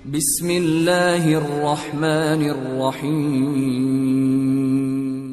بسم اللہ الرحمن الرحیم۔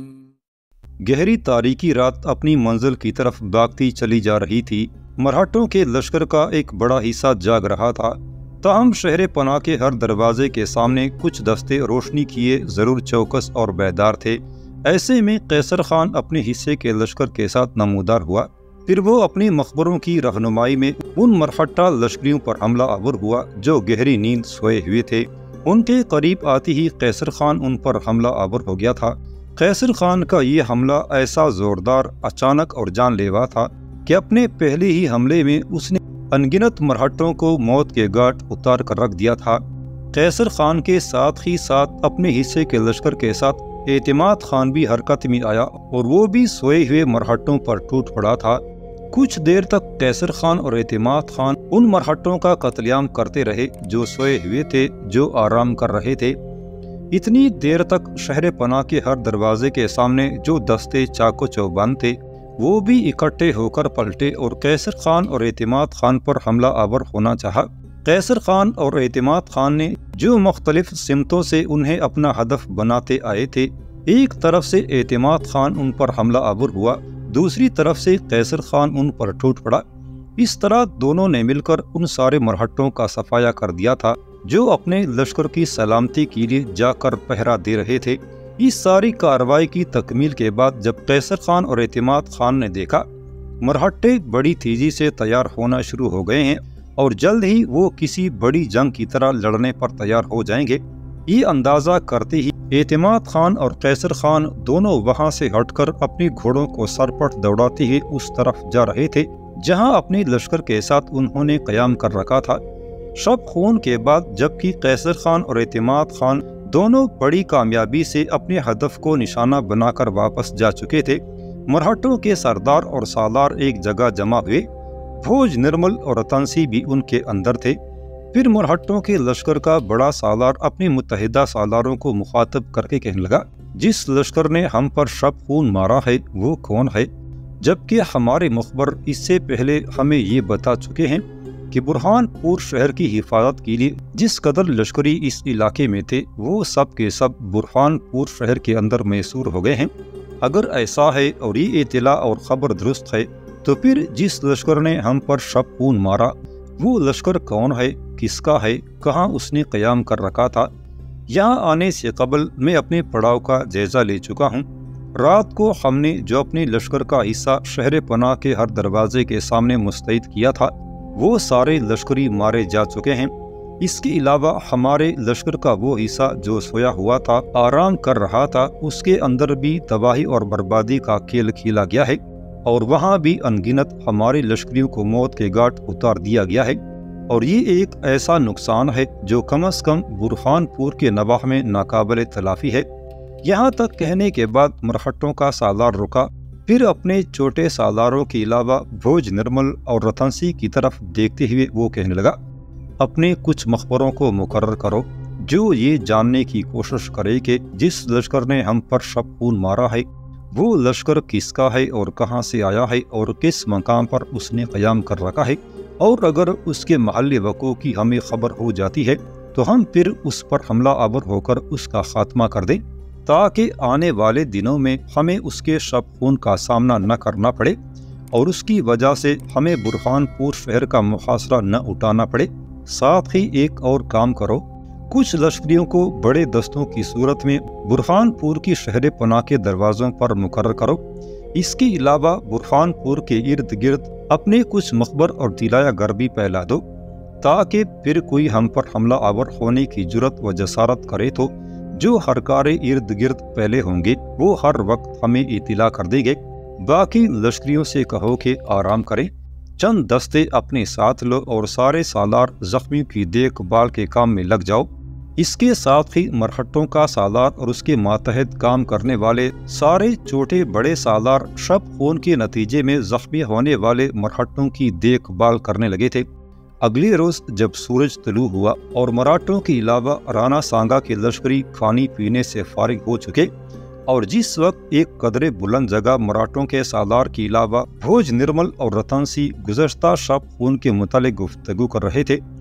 گہری تاریکی رات اپنی منزل کی طرف بھاگتی چلی جا رہی تھی۔ مرہٹوں کے لشکر کا ایک بڑا حصہ جاگ رہا تھا، تاہم شہر پناہ کے ہر دروازے کے سامنے کچھ دستے روشنی کیے ضرور چوکس اور بیدار تھے۔ ایسے میں قیصر خان اپنے حصے کے لشکر کے ساتھ نمودار ہوا۔ پھر وہ اپنی مخبروں کی رہنمائی میں ان مرہٹہ لشکریوں پر حملہ آور ہوا جو گہری نیند سوئے ہوئے تھے۔ ان کے قریب آتے ہی قیصر خان ان پر حملہ آور ہو گیا تھا۔ قیصر خان کا یہ حملہ ایسا زوردار، اچانک اور جان لیوا تھا کہ اپنے پہلے ہی حملے میں اس نے انگنت مرہٹوں کو موت کے گھاٹ اتار کر رکھ دیا تھا۔ قیصر خان کے ساتھ ہی ساتھ اپنے حصے کے لشکر کے ساتھ اعتماد خان بھی حرکت میں آیا اور وہ بھی سوئے ہوئے مرہٹوں پر ٹوٹ پڑا تھا۔ کچھ دیر تک قیصر خان اور اعتماد خان ان مرہٹوں کا قتل عام کرتے رہے جو سوئے ہوئے تھے، جو آرام کر رہے تھے۔ اتنی دیر تک شہر پناہ کے ہر دروازے کے سامنے جو دستے چاقو چوبند تھے وہ بھی اکٹھے ہو کر پلٹے اور قیصر خان اور اعتماد خان پر حملہ آور ہونا چاہا۔ قیصر خان اور اعتماد خان نے جو مختلف سمتوں سے انہیں اپنا ہدف بناتے آئے تھے، ایک طرف سے اعتماد خان ان پر حملہ آور ہوا، دوسری طرف سے قیصر خان ان پر ٹوٹ پڑا۔ اس طرح دونوں نے مل کر ان سارے مرہٹوں کا صفایا کر دیا تھا جو اپنے لشکر کی سلامتی کے لیے جا کر پہرا دے رہے تھے۔ اس ساری کارروائی کی تکمیل کے بعد جب قیصر خان اور اعتماد خان نے دیکھا مرہٹے بڑی تیزی سے تیار ہونا شروع ہو گئے ہیں اور جلد ہی وہ کسی بڑی جنگ کی طرح لڑنے پر تیار ہو جائیں گے، یہ اندازہ کرتے ہی اعتماد خان اور قیصر خان دونوں وہاں سے ہٹ کر اپنی گھوڑوں کو سرپٹ دوڑاتے ہوئے اس طرف جا رہے تھے جہاں اپنے لشکر کے ساتھ انہوں نے قیام کر رکھا تھا۔ شب خون کے بعد جبکہ قیصر خان اور اعتماد خان دونوں بڑی کامیابی سے اپنے ہدف کو نشانہ بنا کر واپس جا چکے تھے، مرہٹوں کے سردار اور سالار ایک جگہ جمع ہوئے۔ بھوج، نرمل اور رتنسی بھی ان کے اندر تھے۔ پھر مرہٹوں کے لشکر کا بڑا سالار اپنے متحدہ سالاروں کو مخاطب کر کے کہنے لگا، جس لشکر نے ہم پر شب خون مارا ہے وہ کون ہے؟ جبکہ ہمارے مخبر اس سے پہلے ہمیں یہ بتا چکے ہیں کہ برہان پور شہر کی حفاظت کے لیے جس قدر لشکری اس علاقے میں تھے وہ سب کے سب برہان پور شہر کے اندر محصور ہو گئے ہیں۔ اگر ایسا ہے اور یہ اطلاع اور خبر درست ہے تو پھر جس لشکر نے ہم پر شب خون مارا وہ لشکر کون ہے، کس کا ہے، کہاں اس نے قیام کر رکھا تھا؟ یہاں آنے سے قبل میں اپنے پڑاؤ کا جائزہ لے چکا ہوں۔ رات کو ہم نے جو اپنے لشکر کا حصہ شہر پناہ کے ہر دروازے کے سامنے مستعد کیا تھا وہ سارے لشکری مارے جا چکے ہیں۔ اس کے علاوہ ہمارے لشکر کا وہ حصہ جو سویا ہوا تھا، آرام کر رہا تھا، اس کے اندر بھی تباہی اور بربادی کا کھیل کھیلا گیا ہے اور وہاں بھی انگنت ہمارے لشکریوں کو موت کے گھاٹ اتار دیا گیا ہے، اور یہ ایک ایسا نقصان ہے جو کم از کم برہان پور کے نواح میں ناقابل تلافی ہے۔ یہاں تک کہنے کے بعد مرہٹوں کا سالار رکا، پھر اپنے چھوٹے سالاروں کے علاوہ بھوج، نرمل اور رتنسی کی طرف دیکھتے ہوئے وہ کہنے لگا، اپنے کچھ مخبروں کو مقرر کرو جو یہ جاننے کی کوشش کرے کہ جس لشکر نے ہم پر شب خون مارا ہے وہ لشکر کس کا ہے اور کہاں سے آیا ہے اور کس مقام پر اس نے قیام کر رکھا ہے، اور اگر اس کے محل وقوع کی ہمیں خبر ہو جاتی ہے تو ہم پھر اس پر حملہ آور ہو کر اس کا خاتمہ کر دیں تاکہ آنے والے دنوں میں ہمیں اس کے شب خون کا سامنا نہ کرنا پڑے اور اس کی وجہ سے ہمیں برہان پور شہر کا محاصرہ نہ اٹھانا پڑے۔ ساتھ ہی ایک اور کام کرو، کچھ لشکریوں کو بڑے دستوں کی صورت میں برہان پور کی شہر پناہ کے دروازوں پر مقرر کرو۔ اس کے علاوہ برہان پور کے ارد گرد اپنے کچھ مخبر اور طلایہ گر بھی پھیلا دو تاکہ پھر کوئی ہم پر حملہ آور ہونے کی جرت و جسارت کرے تو جو ہرکارے ارد گرد پہلے ہوں گے وہ ہر وقت ہمیں اطلاع کر دیں گے۔ باقی لشکریوں سے کہو کہ آرام کریں، چند دستے اپنے ساتھ لو اور سارے سالار زخمیوں کی دیکھ بھال کے کام میں لگ جاؤ۔ اس کے ساتھ ہی مرہٹوں کا سالار اور اس کے ماتحت کام کرنے والے سارے چھوٹے بڑے سالار شب خون کے نتیجے میں زخمی ہونے والے مرہٹوں کی دیکھ بھال کرنے لگے تھے۔ اگلے روز جب سورج طلوع ہوا اور مراٹھوں کے علاوہ رانا سانگا کے لشکری کھانے پینے سے فارغ ہو چکے اور جس وقت ایک قدرے بلند جگہ مراٹھوں کے سالار کے علاوہ بھوج، نرمل اور رتنسی گزشتہ شب خون کے متعلق گفتگو کر رہے تھے،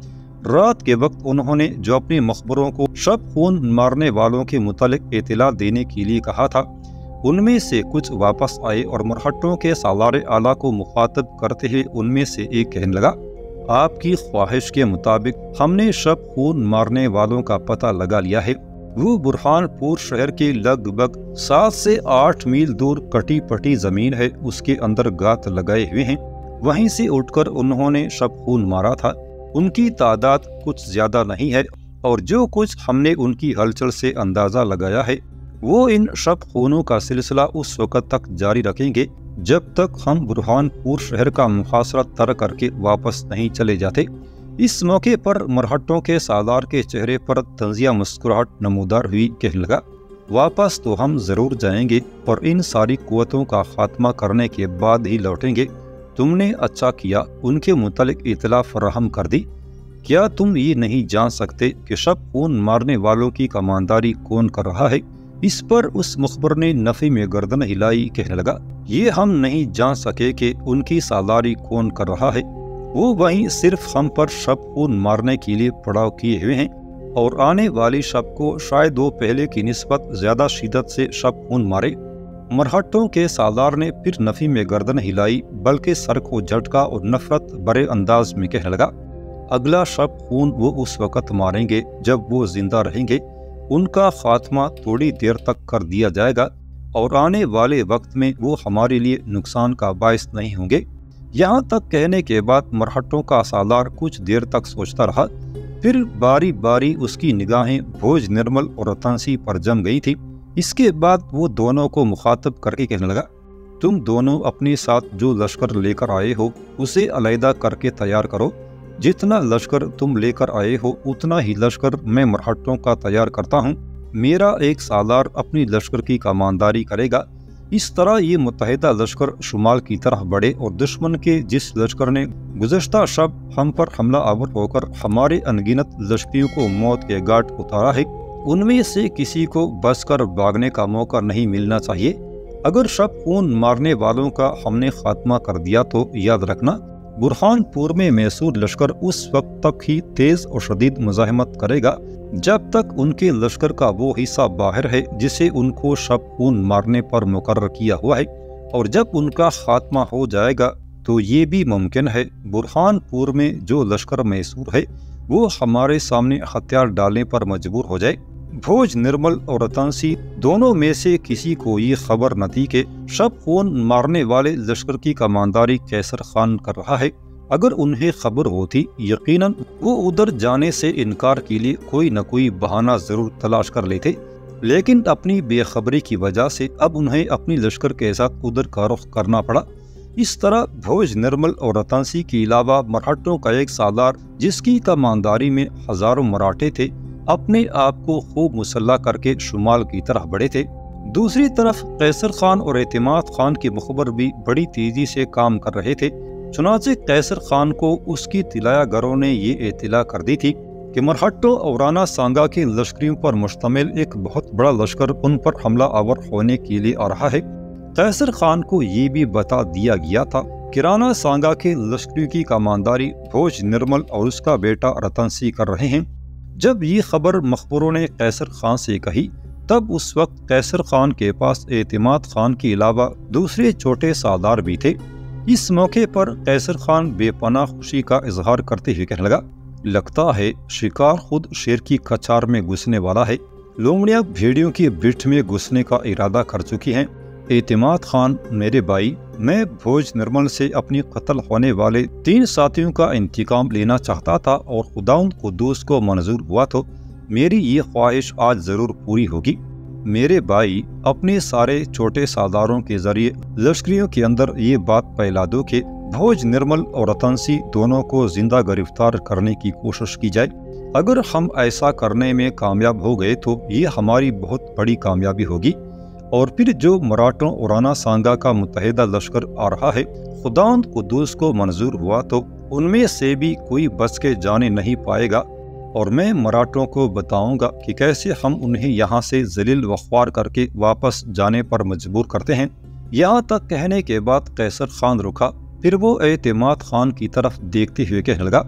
رات کے وقت انہوں نے جو اپنے مخبروں کو شب خون مارنے والوں کے متعلق اطلاع دینے کے لیے کہا تھا، ان میں سے کچھ واپس آئے اور مرہٹوں کے سالار اعلیٰ کو مخاطب کرتے ہوئے ان میں سے ایک کہنے لگا، آپ کی خواہش کے مطابق ہم نے شب خون مارنے والوں کا پتہ لگا لیا ہے۔ وہ برہان پور شہر کے لگ بھگ 7 سے 8 میل دور کٹی پٹی زمین ہے، اس کے اندر گات لگائے ہوئے ہیں، وہیں سے اٹھ کر انہوں نے شب خون مارا تھا۔ ان کی تعداد کچھ زیادہ نہیں ہے، اور جو کچھ ہم نے ان کی ہلچل سے اندازہ لگایا ہے وہ ان شب خونوں کا سلسلہ اس وقت تک جاری رکھیں گے جب تک ہم برہان پور شہر کا محاصرہ ترک کر کے واپس نہیں چلے جاتے۔ اس موقع پر مرہٹوں کے سالار کے چہرے پر طنزیہ مسکراہٹ نمودار ہوئی، کہنے لگا، واپس تو ہم ضرور جائیں گے اور ان ساری قوتوں کا خاتمہ کرنے کے بعد ہی لوٹیں گے۔ تم نے اچھا کیا ان کے متعلق اطلاع فراہم کر دی۔ کیا تم یہ نہیں جان سکتے کہ شب خون مارنے والوں کی کمانداری کون کر رہا ہے؟ اس پر اس مخبر نے نفی میں گردن ہلائی، کہنے لگا، یہ ہم نہیں جان سکے کہ ان کی سالاری کون کر رہا ہے۔ وہ وہیں صرف ہم پر شب خون مارنے کے لیے پڑاؤ کیے ہوئے ہیں، اور آنے والی شب کو شاید وہ پہلے کی نسبت زیادہ شدت سے شب خون مارے۔ مرہٹوں کے سالار نے پھر نفی میں گردن ہلائی، بلکہ سر کو جھٹکا اور نفرت بھرے انداز میں کہنے لگا، اگلا شب خون وہ اس وقت ماریں گے جب وہ زندہ رہیں گے، ان کا خاتمہ تھوڑی دیر تک کر دیا جائے گا، اور آنے والے وقت میں وہ ہمارے لیے نقصان کا باعث نہیں ہوں گے۔ یہاں تک کہنے کے بعد مرہٹوں کا سالار کچھ دیر تک سوچتا رہا، پھر باری باری اس کی نگاہیں بھوج نرمل اور رتنسی پر جم گئی تھی۔ اس کے بعد وہ دونوں کو مخاطب کر کے کہنے لگا، تم دونوں اپنے ساتھ جو لشکر لے کر آئے ہو اسے علیحدہ کر کے تیار کرو۔ جتنا لشکر تم لے کر آئے ہو اتنا ہی لشکر میں مرہٹوں کا تیار کرتا ہوں۔ میرا ایک سالار اپنی لشکر کی کمانداری کرے گا۔ اس طرح یہ متحدہ لشکر شمال کی طرف بڑھے، اور دشمن کے جس لشکر نے گزشتہ شب ہم پر حملہ آور ہو کر ہمارے انگنت لشکریوں کو موت کے گھاٹ اتارا ہے، ان میں سے کسی کو بچ کر بھاگنے کا موقع نہیں ملنا چاہیے۔ اگر شب خون مارنے والوں کا ہم نے خاتمہ کر دیا تو یاد رکھنا، برہان پور میں میسور لشکر اس وقت تک ہی تیز اور شدید مزاحمت کرے گا جب تک ان کے لشکر کا وہ حصہ باہر ہے جسے ان کو شب خون مارنے پر مقرر کیا ہوا ہے، اور جب ان کا خاتمہ ہو جائے گا تو یہ بھی ممکن ہے برہان پور میں جو لشکر میسور ہے وہ ہمارے سامنے ہتھیار ڈالنے پر مجبور ہو جائے۔ بھوج نرمل اور رتنسی دونوں میں سے کسی کو یہ خبر نہ تھی کہ شب خون مارنے والے لشکر کی کمانداری قیصر خان کر رہا ہے۔ اگر انہیں خبر ہوتی یقیناً وہ ادھر جانے سے انکار کے لیے کوئی نہ کوئی بہانہ ضرور تلاش کر لیتے، لیکن اپنی بے خبری کی وجہ سے اب انہیں اپنی لشکر کے ساتھ ادھر کا رخ کرنا پڑا۔ اس طرح بھوج نرمل اور رتنسی کے علاوہ مرہٹوں کا ایک سالار جس کی کمانداری میں ہزاروں مراٹھے تھے اپنے آپ کو خوب مسلح کر کے شمال کی طرف بڑھے تھے۔ دوسری طرف قیصر خان اور اعتماد خان کے مخبر بھی بڑی تیزی سے کام کر رہے تھے۔ چنانچہ قیصر خان کو اس کی طلایہ گروں نے یہ اطلاع کر دی تھی کہ مرہٹوں اور رانا سانگا کے لشکریوں پر مشتمل ایک بہت بڑا لشکر ان پر حملہ آور ہونے کے لیے آ رہا ہے۔ قیصر خان کو یہ بھی بتا دیا گیا تھا کہ رانا سانگا کے لشکریوں کی کمانداری بھوج نرمل اور اس کا بیٹا رتنسی کر رہے ہیں۔ جب یہ خبر مخبروں نے قیصر خان سے کہی تب اس وقت قیصر خان کے پاس اعتماد خان کے علاوہ دوسرے چھوٹے سالار بھی تھے۔ اس موقع پر قیصر خان بے پناہ خوشی کا اظہار کرتے ہوئے کہنے لگا، لگتا ہے شکار خود شیر کی کچار میں گھسنے والا ہے، لومڑیاں بھیڑیوں کی بٹھ میں گھسنے کا ارادہ کر چکی ہیں۔ اعتماد خان میرے بھائی، میں بھوج نرمل سے اپنی قتل ہونے والے 3 ساتھیوں کا انتقام لینا چاہتا تھا، اور خداوند قدوس کو منظور ہوا تو میری یہ خواہش آج ضرور پوری ہوگی۔ میرے بھائی، اپنے سارے چھوٹے سالاروں کے ذریعے لشکریوں کے اندر یہ بات پھیلا دو کہ بھوج نرمل اور رتنسی دونوں کو زندہ گرفتار کرنے کی کوشش کی جائے۔ اگر ہم ایسا کرنے میں کامیاب ہو گئے تو یہ ہماری بہت بڑی کامیابی ہوگی، اور پھر جو مراٹھوں اور رانا سانگا کا متحدہ لشکر آ رہا ہے خداوند قدوس کو منظور ہوا تو ان میں سے بھی کوئی بچ کے جانے نہیں پائے گا، اور میں مراٹھوں کو بتاؤں گا کہ کیسے ہم انہیں یہاں سے ذلیل و خوار کر کے واپس جانے پر مجبور کرتے ہیں۔ یہاں تک کہنے کے بعد قیصر خان رکا، پھر وہ اعتماد خان کی طرف دیکھتے ہوئے کہنے لگا،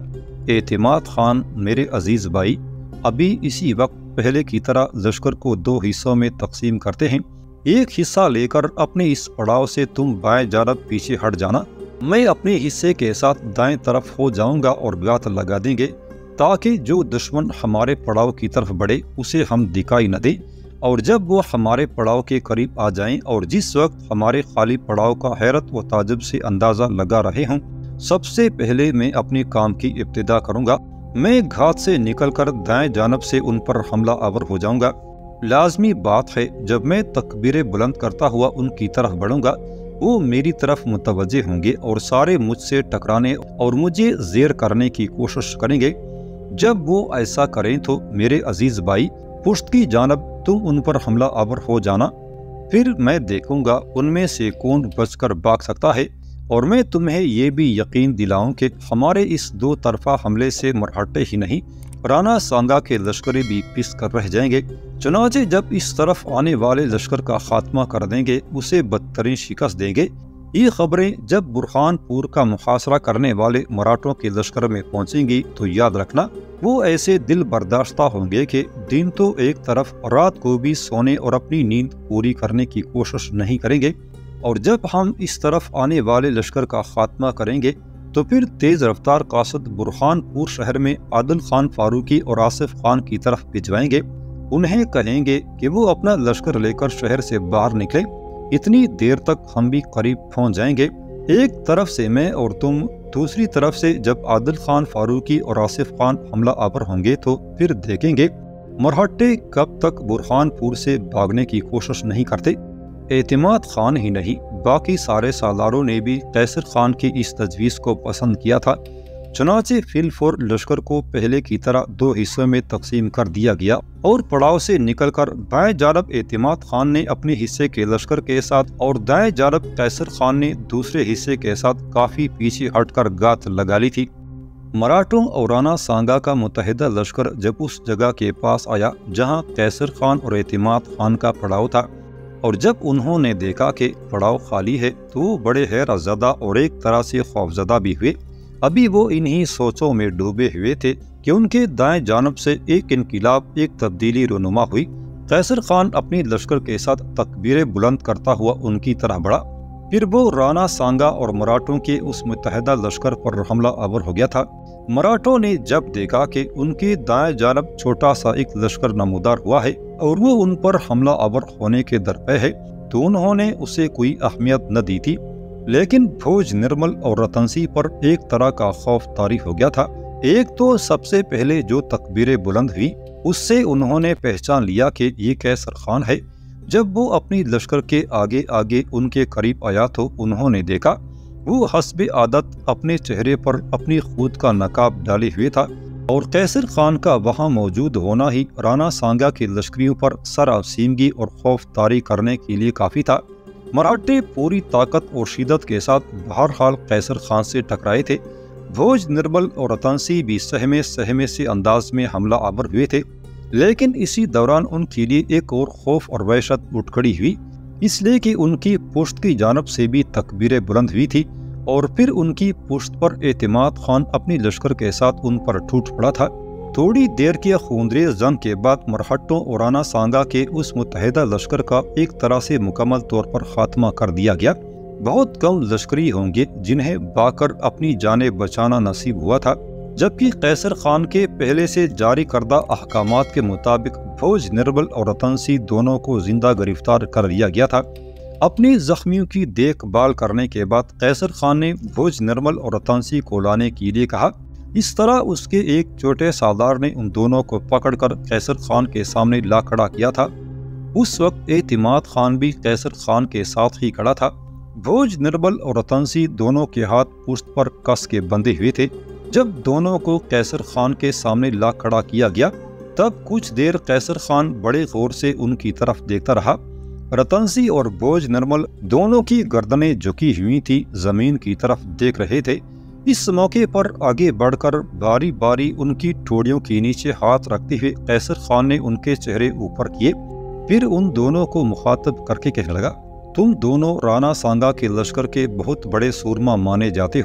اعتماد خان میرے عزیز بھائی، ابھی اسی وقت پہلے کی طرح لشکر کو 2 حصوں میں تقسیم کرتے ہیں۔ ایک حصہ لے کر اپنے اس پڑاؤ سے تم بائیں جانب پیچھے ہٹ جانا، میں اپنے حصے کے ساتھ دائیں طرف ہو جاؤں گا اور گات لگا دیں گے تاکہ جو دشمن ہمارے پڑاؤ کی طرف بڑھے اسے ہم دکھائی نہ دیں، اور جب وہ ہمارے پڑاؤ کے قریب آ جائیں اور جس وقت ہمارے خالی پڑاؤ کا حیرت و تعجب سے اندازہ لگا رہے ہوں، سب سے پہلے میں اپنے کام کی ابتدا کروں گا۔ میں گھات سے نکل کر دائیں جانب سے ان پر حملہ آور ہو جاؤں گا۔ لازمی بات ہے جب میں تکبیریں بلند کرتا ہوا ان کی طرف بڑھوں گا، وہ میری طرف متوجہ ہوں گے اور سارے مجھ سے ٹکرانے اور مجھے زیر کرنے کی کوشش کریں گے۔ جب وہ ایسا کریں تو میرے عزیز بھائی، پشت کی جانب تم ان پر حملہ آور ہو جانا، پھر میں دیکھوں گا ان میں سے کون بچ کر بھاگ سکتا ہے، اور میں تمہیں یہ بھی یقین دلاؤں کہ ہمارے اس 2 طرفہ حملے سے مرہٹے ہی نہیں، رانا سانگا کے لشکریں بھی پس کر رہ جائیں گے۔ چنانچہ جب اس طرف آنے والے لشکر کا خاتمہ کر دیں گے، اسے بدترین شکست دیں گے۔ یہ خبریں جب برہان پور کا محاصرہ کرنے والے مراٹھوں کے لشکر میں پہنچیں گی تو یاد رکھنا، وہ ایسے دل برداشتہ ہوں گے کہ دن تو ایک طرف، رات کو بھی سونے اور اپنی نیند پوری کرنے کی کوشش نہیں کریں گے، اور جب ہم اس طرف آنے والے لشکر کا خاتمہ کریں گے تو پھر تیز رفتار قاصد برہان پور شہر میں عادل خان فاروقی اور آصف خان کی طرف بھجوائیں گے۔ انہیں کہیں گے کہ وہ اپنا لشکر لے کر شہر سے باہر نکلیں، اتنی دیر تک ہم بھی قریب پہنچ جائیں گے۔ ایک طرف سے میں اور تم، دوسری طرف سے جب عادل خان فاروقی اور آصف خان حملہ آور ہوں گے تو پھر دیکھیں گے مرہٹے کب تک برہان پور سے بھاگنے کی کوشش نہیں کرتے۔ اعتماد خان ہی نہیں، باقی سارے سالاروں نے بھی قیصر خان کی اس تجویز کو پسند کیا تھا۔ چنانچہ فی الفور لشکر کو پہلے کی طرح 2 حصوں میں تقسیم کر دیا گیا، اور پڑاؤ سے نکل کر بائیں جانب اعتماد خان نے اپنے حصے کے لشکر کے ساتھ اور دائیں جانب قیصر خان نے دوسرے حصے کے ساتھ کافی پیچھے ہٹ کر گات لگا لی تھی۔ مراٹھوں اور رانا سانگا کا متحدہ لشکر جب اس جگہ کے پاس آیا جہاں قیصر خان اور اعتماد خان کا پڑاؤ تھا، اور جب انہوں نے دیکھا کہ پڑاؤ خالی ہے تو وہ بڑے حیرت زدہ اور ایک طرح سے خوفزدہ بھی ہوئے۔ ابھی وہ انہی سوچوں میں ڈوبے ہوئے تھے کہ ان کے دائیں جانب سے ایک انقلاب، ایک تبدیلی رونما ہوئی۔ قیصر خان اپنی لشکر کے ساتھ تکبیریں بلند کرتا ہوا ان کی طرح بڑھا، پھر وہ رانا سانگا اور مراٹھوں کے اس متحدہ لشکر پر حملہ آور ہو گیا تھا۔ مراٹھوں نے جب دیکھا کہ ان کے دائیں جانب چھوٹا سا ایک لشکر نمودار ہوا ہے اور وہ ان پر حملہ آور ہونے کے درپے ہے تو انہوں نے اسے کوئی اہمیت نہ دی تھی، لیکن بھوج، نرمل اور رتنسی پر ایک طرح کا خوف طاری ہو گیا تھا۔ ایک تو سب سے پہلے جو تکبیریں بلند ہوئی اس سے انہوں نے پہچان لیا کہ یہ قیصر خان ہے۔ جب وہ اپنی لشکر کے آگے آگے ان کے قریب آیا تو انہوں نے دیکھا وہ حسب عادت اپنے چہرے پر اپنی خود کا نقاب ڈالے ہوئے تھا، اور قیصر خان کا وہاں موجود ہونا ہی رانا سانگا کے لشکریوں پر سراسیمگی اور خوف طاری کرنے کے لیے کافی تھا۔ مراٹھے پوری طاقت اور شدت کے ساتھ بہرحال قیصر خان سے ٹکرائے تھے۔ بھوج، نرمل اور رتنسی بھی سہمے سے انداز میں حملہ آور ہوئے تھے، لیکن اسی دوران ان کے لیے ایک اور خوف اور وحشت اٹھ کھڑی ہوئی، اس لیے کہ ان کی پشت کی جانب سے بھی تکبیریں بلند ہوئی تھی، اور پھر ان کی پشت پر اعتماد خان اپنی لشکر کے ساتھ ان پر ٹوٹ پڑا تھا۔ تھوڑی دیر کی خونریز جنگ کے بعد مرہٹوں اور رانا سانگا کے اس متحدہ لشکر کا ایک طرح سے مکمل طور پر خاتمہ کر دیا گیا۔ بہت کم لشکری ہوں گے جنہیں با کر اپنی جانیں بچانا نصیب ہوا تھا، جبکہ قیصر خان کے پہلے سے جاری کردہ احکامات کے مطابق بھوج، نرمل اور رتنسی دونوں کو زندہ گرفتار کر لیا گیا تھا۔ اپنی زخمیوں کی دیکھ بھال کرنے کے بعد قیصر خان نے بھوج، نرمل اور رتنسی کو لانے کے لیے کہا۔ اس طرح اس کے ایک چھوٹے سردار نے ان دونوں کو پکڑ کر قیصر خان کے سامنے لا کھڑا کیا تھا۔ اس وقت اعتماد خان بھی قیصر خان کے ساتھ ہی کھڑا تھا۔ بھوج، نرمل اور رتنسی دونوں کے ہاتھ پشت پر کس کے بندھے ہوئے تھے۔ جب دونوں کو قیصر خان کے سامنے لا کھڑا کیا گیا تب کچھ دیر قیصر خان بڑے غور سے ان کی طرف دیکھتا رہا۔ رتنسی اور بھوج، نرمل دونوں کی گردنیں جھکی ہوئی تھی، زمین کی طرف دیکھ رہے تھے۔ اس موقع پر آگے بڑھ کر باری باری ان کی ٹھوڑیوں کے نیچے ہاتھ رکھتے ہوئے قیصر خان نے ان کے چہرے اوپر کیے، پھر ان دونوں کو مخاطب کر کے کہنے لگا، تم دونوں رانا سانگا کے لشکر کے بہت بڑے سورما مانے جاتے ہو،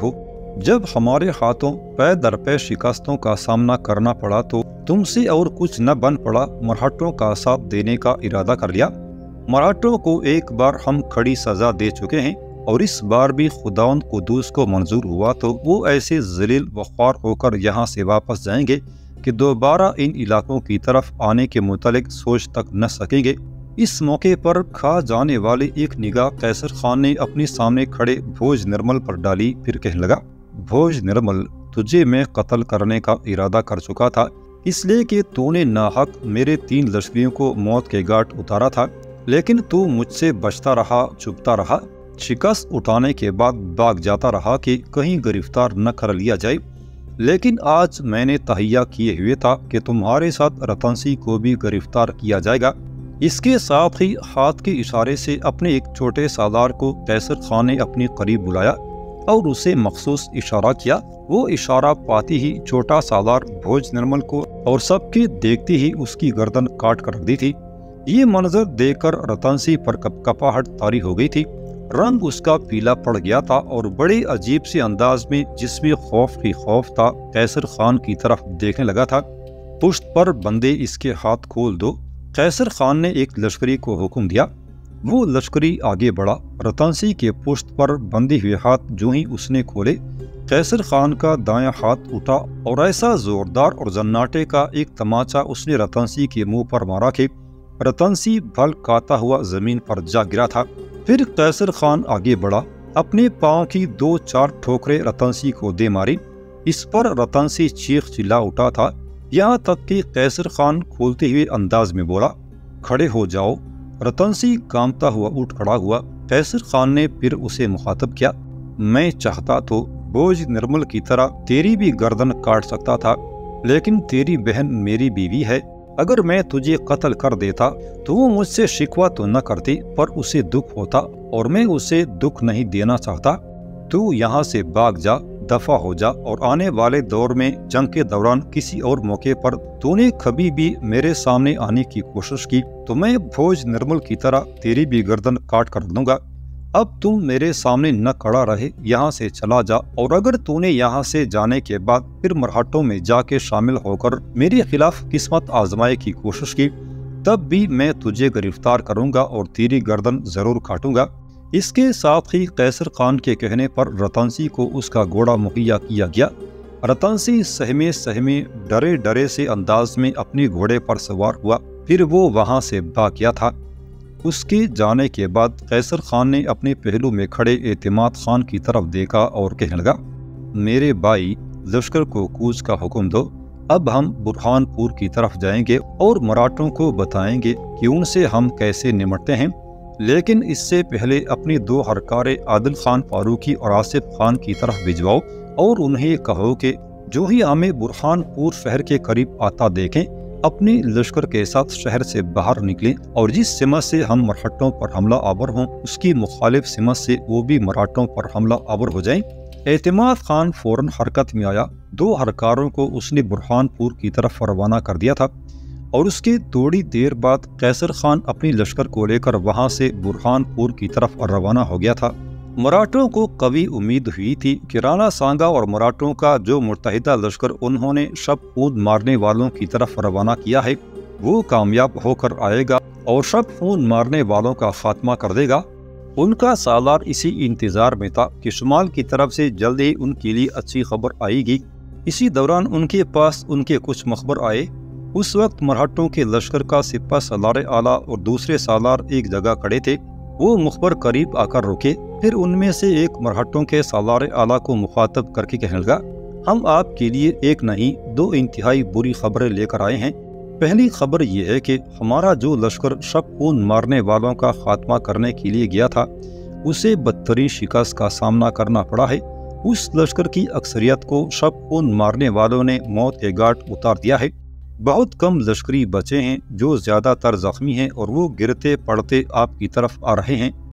جب ہمارے ہاتھوں پے در پے شکستوں کا سامنا کرنا پڑا تو تم سے اور کچھ نہ بن پڑا مرہٹوں کا ساتھ دینے کا ارادہ کر لیا۔ مراٹھوں کو ایک بار ہم کھڑی سزا دے چکے ہیں اور اس بار بھی خداوند قدوس کو منظور ہوا تو وہ ایسے ذلیل و خوار ہو کر یہاں سے واپس جائیں گے کہ دوبارہ ان علاقوں کی طرف آنے کے متعلق سوچ تک نہ سکیں گے۔ اس موقع پر کھا جانے والی ایک نگاہ قیصر خان نے اپنے سامنے کھڑے بھوج نرمل پر ڈالی، پھر کہنے لگا، بھوج نرمل، تجھے میں قتل کرنے کا ارادہ کر چکا تھا، اس لیے کہ تو نے ناحق میرے 3 لشکریوں کو موت کے گھاٹ اتارا تھا، لیکن تو مجھ سے بچتا رہا، چھپتا رہا، شکست اٹھانے کے بعد بھاگ جاتا رہا کہ کہیں گرفتار نہ کر لیا جائے۔ لیکن آج میں نے تہیہ کیے ہوئے تھا کہ تمہارے ساتھ رتن سنگھ کو بھی گرفتار کیا جائے گا۔ اس کے ساتھ ہی ہاتھ کے اشارے سے اپنے ایک چھوٹے سالار کو قیصر خان نے اپنے قریب بلایا اور اسے مخصوص اشارہ کیا۔ وہ اشارہ پاتی ہی چھوٹا سالار بھوج نرمل کو اور سب کے دیکھتے ہی اس کی گردن کاٹ کر رکھ دی تھی۔ یہ منظر دیکھ کر رتن سنگھ پر کپکپاہٹ طاری ہو گئی تھی، رنگ اس کا پیلا پڑ گیا تھا اور بڑے عجیب سے انداز میں جس میں خوف ہی خوف تھا قیصر خان کی طرف دیکھنے لگا تھا۔ پشت پر بندے اس کے ہاتھ کھول دو، قیصر خان نے ایک لشکری کو حکم دیا۔ وہ لشکری آگے بڑھا، رتن سنگھ کے پشت پر بندے ہوئے ہاتھ جو ہی اس نے کھولے، قیصر خان کا دایاں ہاتھ اٹھا اور ایسا زوردار اور زناٹے کا ایک تماچا اس نے رتن سنگھ کے منہ پر مارا کہ رتن سنگھ بھل کاتا ہوا زمین پر جا گرا تھا۔ پھر قیصر خان آگے بڑھا، اپنے پاؤں کی 2-4 ٹھوکریں رتن سنگھ کو دے ماری۔ اس پر رتن سنگھ چیخ چلا اٹھا تھا، یہاں تک کہ قیصر خان کھولتے ہوئے انداز میں بولا، کھڑے ہو جاؤ۔ رتن سنگھ کانپتا ہوا اٹھ کھڑا ہوا۔ قیصر خان نے پھر اسے مخاطب کیا، میں چاہتا تو بھوج نرمل کی طرح تیری بھی گردن کاٹ سکتا تھا، لیکن تیری بہن میری بیوی ہے، اگر میں تجھے قتل کر دیتا تو وہ مجھ سے شکوہ تو نہ کرتی پر اسے دکھ ہوتا اور میں اسے دکھ نہیں دینا چاہتا۔ تو یہاں سے بھاگ جا، دفع ہو جا، اور آنے والے دور میں جنگ کے دوران کسی اور موقع پر تو نے کبھی بھی میرے سامنے آنے کی کوشش کی تو میں بھوج نرمل کی طرح تیری بھی گردن کاٹ کر دوں گا۔ اب تم میرے سامنے نہ کھڑا رہے، یہاں سے چلا جا، اور اگر تو نے یہاں سے جانے کے بعد پھر مرہٹوں میں جا کے شامل ہو کر میرے خلاف قسمت آزمائے کی کوشش کی، تب بھی میں تجھے گرفتار کروں گا اور تیری گردن ضرور کاٹوں گا۔ اس کے ساتھ ہی قیصر خان کے کہنے پر رتن سنگھ کو اس کا گھوڑا مہیا کیا گیا۔ رتن سنگھ سہمے ڈرے ڈرے سے انداز میں اپنے گھوڑے پر سوار ہوا، پھر وہ وہاں سے بھاگ گیا تھا۔ اس کے جانے کے بعد قیصر خان نے اپنے پہلو میں کھڑے اعتماد خان کی طرف دیکھا اور کہنے لگا، میرے بھائی، لشکر کو کوچ کا حکم دو، اب ہم برہان پور کی طرف جائیں گے اور مراٹھوں کو بتائیں گے کہ ان سے ہم کیسے نمٹتے ہیں، لیکن اس سے پہلے اپنے 2 ہرکارے عادل خان فاروقی اور آصف خان کی طرف بھجواؤ اور انہیں کہو کہ جو ہی ہمیں برہان پور شہر کے قریب آتا دیکھیں اپنے لشکر کے ساتھ شہر سے باہر نکلیں اور جس سمت سے ہم مرہٹوں پر حملہ آور ہوں اس کی مخالف سمت سے وہ بھی مراٹھوں پر حملہ آور ہو جائیں۔ اعتماد خان فوراً حرکت میں آیا، 2 ہرکاروں کو اس نے برہان پور کی طرف روانہ کر دیا تھا اور اس کے تھوڑی دیر بعد قیصر خان اپنی لشکر کو لے کر وہاں سے برہان پور کی طرف روانہ ہو گیا تھا۔ مراٹھوں کو قوی امید ہوئی تھی کہ رانا سانگا اور مراٹھوں کا جو متحدہ لشکر انہوں نے شب خون مارنے والوں کی طرف روانہ کیا ہے وہ کامیاب ہو کر آئے گا اور شب خون مارنے والوں کا خاتمہ کر دے گا۔ ان کا سالار اسی انتظار میں تھا کہ شمال کی طرف سے جلد ہی ان کے لیے اچھی خبر آئے گی۔ اسی دوران ان کے پاس ان کے کچھ مخبر آئے۔ اس وقت مرہٹوں کے لشکر کا سپہ سالار اعلیٰ اور دوسرے سالار ایک جگہ کھڑے تھے۔ وہ مخبر قریب آ کر رکے، پھر ان میں سے ایک مرہٹوں کے سالار اعلیٰ کو مخاطب کر کے کہنے لگا، ہم آپ کے لیے ایک نہیں 2 انتہائی بری خبریں لے کر آئے ہیں۔ پہلی خبر یہ ہے کہ ہمارا جو لشکر شب خون مارنے والوں کا خاتمہ کرنے کے لیے گیا تھا اسے بدترین شکست کا سامنا کرنا پڑا ہے۔ اس لشکر کی اکثریت کو شب خون مارنے والوں نے موت کے گھاٹ اتار دیا ہے۔ بہت کم لشکری بچے ہیں جو زیادہ تر زخمی ہیں اور وہ گرتے پڑتے آپ کی طرف آ رہے ہیں۔